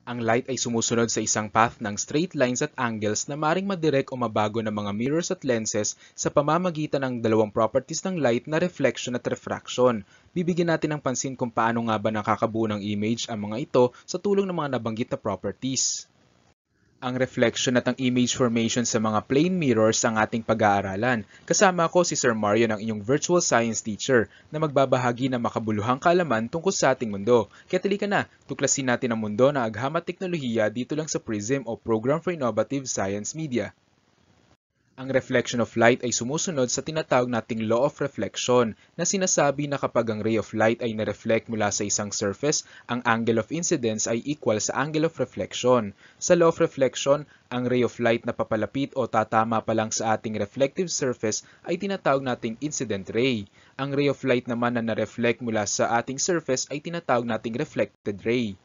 Ang light ay sumusunod sa isang path ng straight lines at angles na maring madirect o mabago ng mga mirrors at lenses sa pamamagitan ng dalawang properties ng light na reflection at refraction. Bibigyan natin ng pansin kung paano nga ba nakakabuo ng image ang mga ito sa tulong ng mga nabanggit na properties. Ang reflection at ang image formation sa mga plane mirrors ang ating pag-aaralan. Kasama ko si Sir Mario ng inyong virtual science teacher na magbabahagi ng makabuluhang kaalaman tungkol sa ating mundo. Kaya talika na, tuklasin natin ang mundo ng agham at teknolohiya dito lang sa PRISM o Program for Innovative Science Media. Ang reflection of light ay sumusunod sa tinatawag nating law of reflection na sinasabi na kapag ang ray of light ay na-reflect mula sa isang surface, ang angle of incidence ay equal sa angle of reflection. Sa law of reflection, ang ray of light na papalapit o tatama pa lang sa ating reflective surface ay tinatawag nating incident ray. Ang ray of light naman na na-reflect mula sa ating surface ay tinatawag nating reflected ray.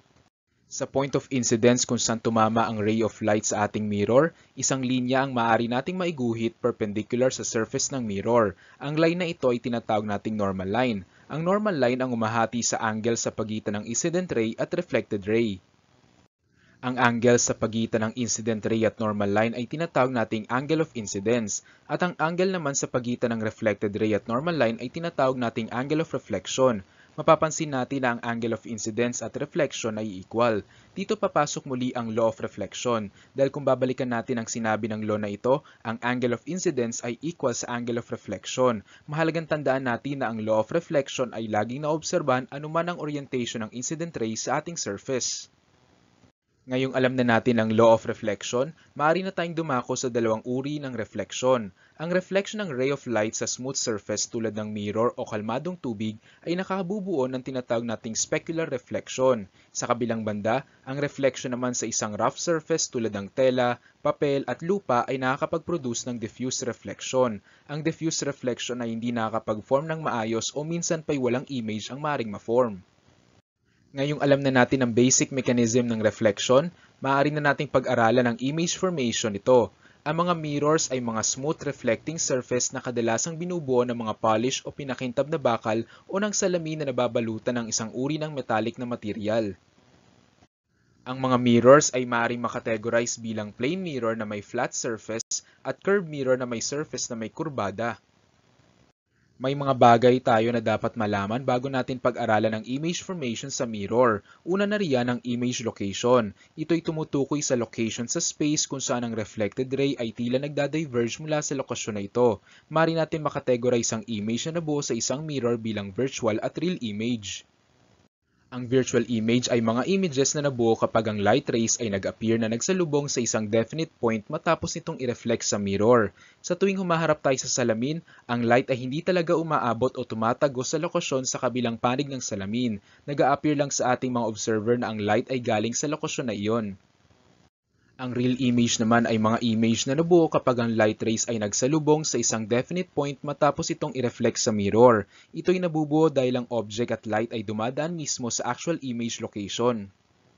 Sa point of incidence kung saan tumama ang ray of light sa ating mirror, isang linya ang maaari nating maiguhit perpendicular sa surface ng mirror. Ang line na ito ay tinatawag nating normal line. Ang normal line ang umahati sa angle sa pagitan ng incident ray at reflected ray. Ang angle sa pagitan ng incident ray at normal line ay tinatawag nating angle of incidence, at ang angle naman sa pagitan ng reflected ray at normal line ay tinatawag nating angle of reflection. Mapapansin natin na ang angle of incidence at reflection ay equal. Dito papasok muli ang law of reflection, dahil kung babalikan natin ang sinabi ng law na ito, ang angle of incidence ay equal sa angle of reflection. Mahalagang tandaan natin na ang law of reflection ay laging naobserbahan anuman ang orientation ng incident ray sa ating surface. Ngayong alam na natin ang law of reflection, maaari na tayong dumako sa dalawang uri ng reflection. Ang reflection ng ray of light sa smooth surface tulad ng mirror o kalmadong tubig ay nakakabubuo ng tinatawag nating specular reflection. Sa kabilang banda, ang reflection naman sa isang rough surface tulad ng tela, papel at lupa ay nakakapag-produce ng diffuse reflection. Ang diffuse reflection ay hindi nakakapag-form ng maayos o minsan pa'y walang image ang maaaring ma-form. Ngayong alam na natin ang basic mechanism ng reflection, maaari na nating pag-aralan ang image formation nito. Ang mga mirrors ay mga smooth reflecting surface na kadalasang binubuo ng mga polish o pinakintab na bakal o ng salamin na nababalutan ng isang uri ng metallic na material. Ang mga mirrors ay maaaring makategorize bilang plane mirror na may flat surface at curved mirror na may surface na may kurbada. May mga bagay tayo na dapat malaman bago natin pag-aralan ang image formation sa mirror. Una na riyan ang image location. Ito'y tumutukoy sa location sa space kung saan ang reflected ray ay tila nagdadiverge mula sa lokasyon na ito. Maaari natin makategorize ang image na nabuo sa isang mirror bilang virtual at real image. Ang virtual image ay mga images na nabuo kapag ang light rays ay nag-appear na nagsalubong sa isang definite point matapos nitong i-reflect sa mirror. Sa tuwing humaharap tayo sa salamin, ang light ay hindi talaga umaabot o tumatago sa lokasyon sa kabilang panig ng salamin. Nag-a-appear lang sa ating mga observer na ang light ay galing sa lokasyon na iyon. Ang real image naman ay mga image na nabuo kapag ang light rays ay nagsalubong sa isang definite point matapos itong i-reflect sa mirror. Ito'y nabubuo dahil ang object at light ay dumadaan mismo sa actual image location.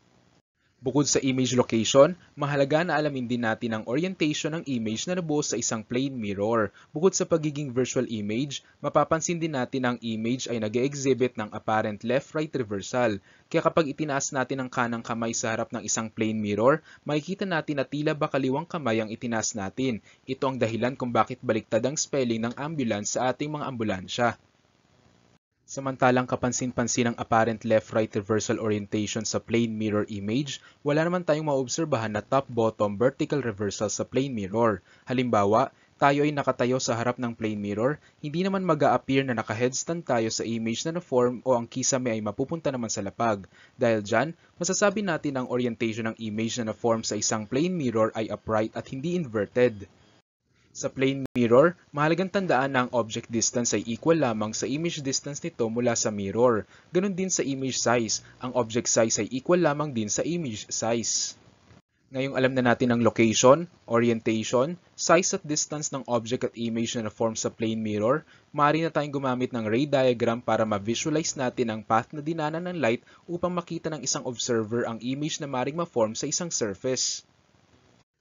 Bukod sa image location, mahalaga na alamin din natin ang orientation ng image na nabuo sa isang plane mirror. Bukod sa pagiging virtual image, mapapansin din natin ang image ay nag-e-exhibit ng apparent left-right reversal. Kaya kapag itinaas natin ang kanang kamay sa harap ng isang plane mirror, makikita natin na tila ba kaliwang kamay ang itinaas natin. Ito ang dahilan kung bakit baliktad ang spelling ng ambulance sa ating mga ambulansya. Samantalang kapansin-pansin ang apparent left-right reversal orientation sa plane mirror image, wala naman tayong maobserbahan na top-bottom vertical reversal sa plane mirror. Halimbawa, tayo ay nakatayo sa harap ng plane mirror, hindi naman mag-a-appear na naka-headstand tayo sa image na na-form o ang kisame ay mapupunta naman sa lapag. Dahil dyan, masasabi natin ang orientation ng image na na-form sa isang plane mirror ay upright at hindi inverted. Sa plane mirror, mahalagang tandaan na ang object distance ay equal lamang sa image distance nito mula sa mirror. Ganon din sa image size, ang object size ay equal lamang din sa image size. Ngayong alam na natin ang location, orientation, size at distance ng object at image na na-form sa plane mirror, maaari na tayong gumamit ng ray diagram para ma-visualize natin ang path na dinanan ng light upang makita ng isang observer ang image na maaring ma-form sa isang surface.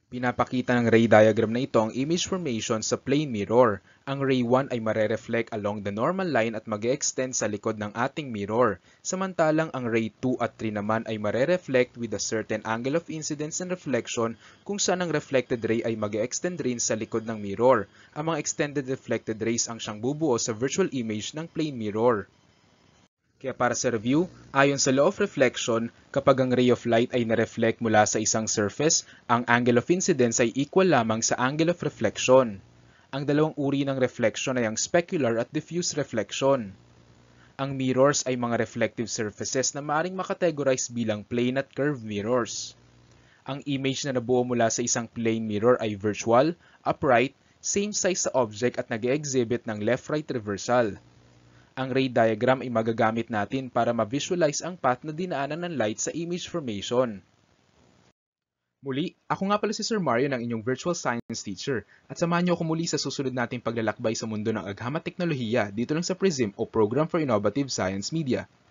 Pinapakita ng ray diagram na ito ang image formation sa plane mirror. Ang ray 1 ay marereflect along the normal line at mag-extend sa likod ng ating mirror. Samantalang ang ray 2 at 3 naman ay marereflect with a certain angle of incidence and reflection kung saan ang reflected ray ay mag-extend rin sa likod ng mirror. Ang mga extended reflected rays ang siyang bubuo sa virtual image ng plane mirror. Kaya para sa review, ayon sa law of reflection, kapag ang ray of light ay na-reflect mula sa isang surface, ang angle of incidence ay equal lamang sa angle of reflection. Ang dalawang uri ng reflection ay ang specular at diffuse reflection. Ang mirrors ay mga reflective surfaces na maaaring makategorize bilang plane at curved mirrors. Ang image na nabuo mula sa isang plane mirror ay virtual, upright, same size sa object at nag-exhibit ng left-right reversal. Ang ray diagram ay magagamit natin para ma-visualize ang path na dinaanan ng light sa image formation. Muli, ako nga pala si Sir Mario ng inyong virtual science teacher at samahan niyo ako muli sa susunod nating paglalakbay sa mundo ng agham at teknolohiya dito lang sa PRISM o Program for Innovative Science Media.